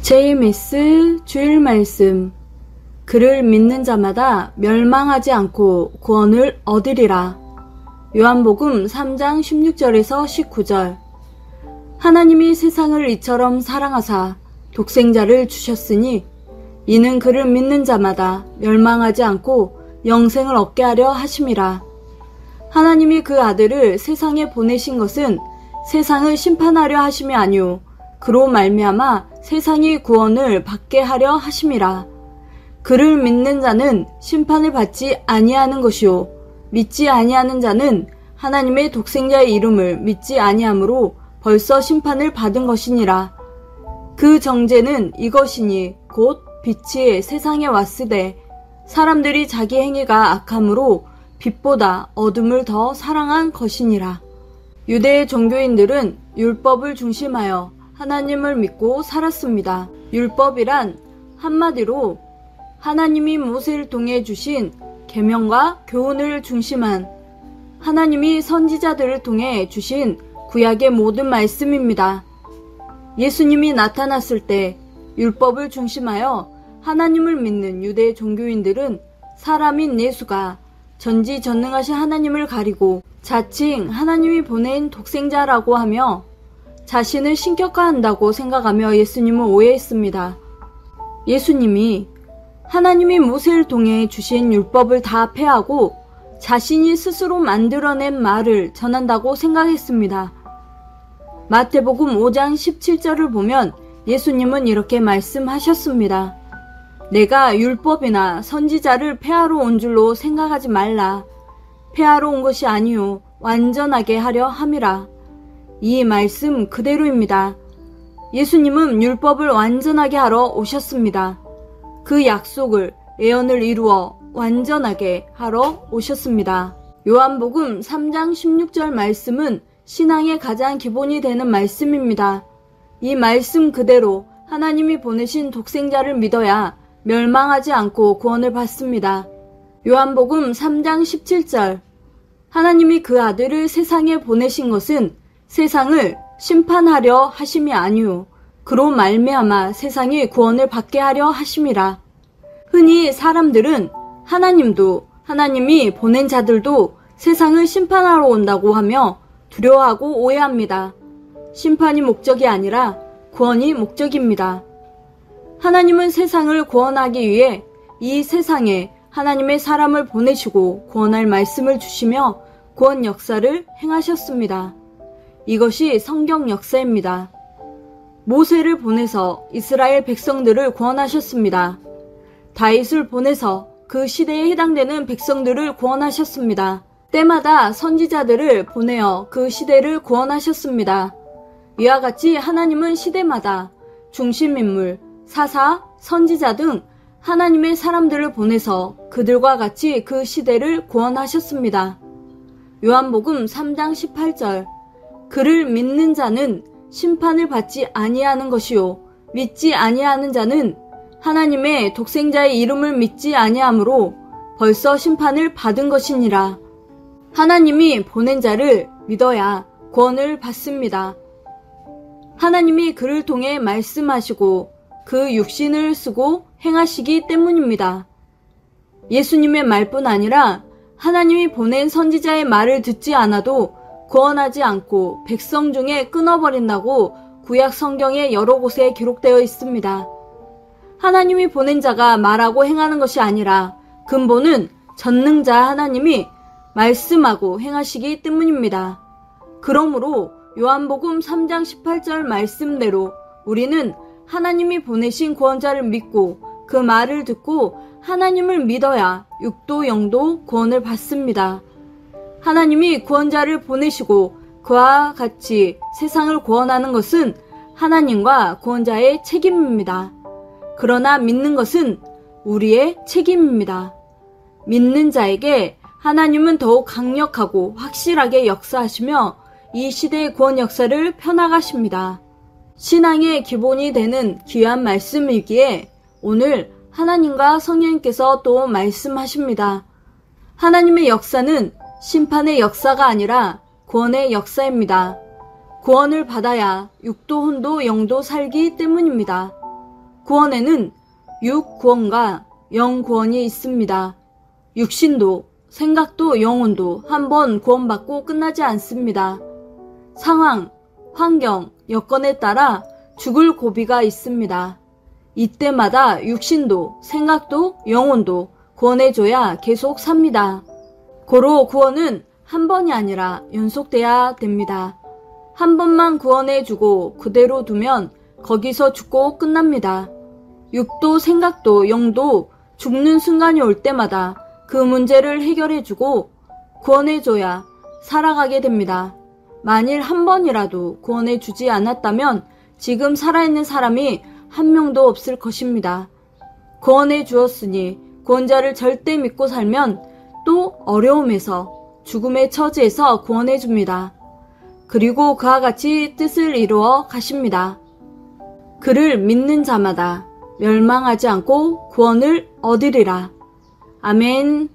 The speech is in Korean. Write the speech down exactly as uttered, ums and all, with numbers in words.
제이미스 주일 말씀. 그를 믿는 자마다 멸망하지 않고 구원을 얻으리라. 요한복음 삼 장 십육 절에서 십구 절. 하나님이 세상을 이처럼 사랑하사 독생자를 주셨으니 이는 그를 믿는 자마다 멸망하지 않고 영생을 얻게 하려 하심이라. 하나님이 그 아들을 세상에 보내신 것은 세상을 심판하려 하심이 아니오 그로 말미암아 세상이 구원을 받게 하려 하심이라. 그를 믿는 자는 심판을 받지 아니하는 것이요 믿지 아니하는 자는 하나님의 독생자의 이름을 믿지 아니하므로 벌써 심판을 받은 것이니라. 그 정죄는 이것이니 곧 빛이 세상에 왔으되 사람들이 자기 행위가 악함으로 빛보다 어둠을 더 사랑한 것이니라. 유대의 종교인들은 율법을 중심하여 하나님을 믿고 살았습니다. 율법이란 한마디로 하나님이 모세를 통해 주신 계명과 교훈을 중심한 하나님이 선지자들을 통해 주신 구약의 모든 말씀입니다. 예수님이 나타났을 때 율법을 중심하여 하나님을 믿는 유대 종교인들은 사람인 예수가 전지전능하신 하나님을 가리고 자칭 하나님이 보낸 독생자라고 하며 자신을 신격화한다고 생각하며 예수님을 오해했습니다. 예수님이 하나님이 모세를 통해 주신 율법을 다 폐하고 자신이 스스로 만들어낸 말을 전한다고 생각했습니다. 마태복음 오 장 십칠 절을 보면 예수님은 이렇게 말씀하셨습니다. 내가 율법이나 선지자를 폐하러 온 줄로 생각하지 말라. 폐하러 온 것이 아니요 완전하게 하려 함이라. 이 말씀 그대로입니다. 예수님은 율법을 완전하게 하러 오셨습니다. 그 약속을 예언을 이루어 완전하게 하러 오셨습니다. 요한복음 삼 장 십육 절 말씀은 신앙의 가장 기본이 되는 말씀입니다. 이 말씀 그대로 하나님이 보내신 독생자를 믿어야 멸망하지 않고 구원을 받습니다. 요한복음 삼 장 십칠 절. 하나님이 그 아들을 세상에 보내신 것은 세상을 심판하려 하심이 아니오 그로 말미암아 세상이 구원을 받게 하려 하심이라. 흔히 사람들은 하나님도 하나님이 보낸 자들도 세상을 심판하러 온다고 하며 두려워하고 오해합니다. 심판이 목적이 아니라 구원이 목적입니다. 하나님은 세상을 구원하기 위해 이 세상에 하나님의 사람을 보내시고 구원할 말씀을 주시며 구원 역사를 행하셨습니다. 이것이 성경 역사입니다. 모세를 보내서 이스라엘 백성들을 구원하셨습니다. 다윗을 보내서 그 시대에 해당되는 백성들을 구원하셨습니다. 때마다 선지자들을 보내어 그 시대를 구원하셨습니다. 이와 같이 하나님은 시대마다 중심인물, 사사, 선지자 등 하나님의 사람들을 보내서 그들과 같이 그 시대를 구원하셨습니다. 요한복음 삼 장 십팔 절. 그를 믿는 자는 심판을 받지 아니하는 것이요 믿지 아니하는 자는 하나님의 독생자의 이름을 믿지 아니하므로 벌써 심판을 받은 것이니라. 하나님이 보낸 자를 믿어야 구원을 받습니다. 하나님이 그를 통해 말씀하시고 그 육신을 쓰고 행하시기 때문입니다. 예수님의 말뿐 아니라 하나님이 보낸 선지자의 말을 듣지 않아도 구원하지 않고 백성 중에 끊어버린다고 구약 성경의 여러 곳에 기록되어 있습니다. 하나님이 보낸 자가 말하고 행하는 것이 아니라 근본은 전능자 하나님이 말씀하고 행하시기 때문입니다. 그러므로 요한복음 삼 장 십팔 절 말씀대로 우리는 하나님이 보내신 구원자를 믿고 그 말을 듣고 하나님을 믿어야 육도 영도 구원을 받습니다. 하나님이 구원자를 보내시고 그와 같이 세상을 구원하는 것은 하나님과 구원자의 책임입니다. 그러나 믿는 것은 우리의 책임입니다. 믿는 자에게 하나님은 더욱 강력하고 확실하게 역사하시며 이 시대의 구원 역사를 펴나가십니다. 신앙의 기본이 되는 귀한 말씀이기에 오늘 하나님과 성령님께서 또 말씀하십니다. 하나님의 역사는 심판의 역사가 아니라 구원의 역사입니다. 구원을 받아야 육도 혼도 영도 살기 때문입니다. 구원에는 육구원과 영구원이 있습니다. 육신도, 생각도, 영혼도 한 번 구원받고 끝나지 않습니다. 상황, 환경, 여건에 따라 죽을 고비가 있습니다. 이때마다 육신도, 생각도, 영혼도 구원해줘야 계속 삽니다. 고로 구원은 한 번이 아니라 연속돼야 됩니다. 한 번만 구원해주고 그대로 두면 거기서 죽고 끝납니다. 육도, 생각도, 영도 죽는 순간이 올 때마다 그 문제를 해결해주고 구원해줘야 살아가게 됩니다. 만일 한 번이라도 구원해주지 않았다면 지금 살아있는 사람이 한 명도 없을 것입니다. 구원해 주었으니 구원자를 절대 믿고 살면 또 어려움에서 죽음의 처지에서 구원해 줍니다. 그리고 그와 같이 뜻을 이루어 가십니다. 그를 믿는 자마다 멸망하지 않고 구원을 얻으리라. 아멘.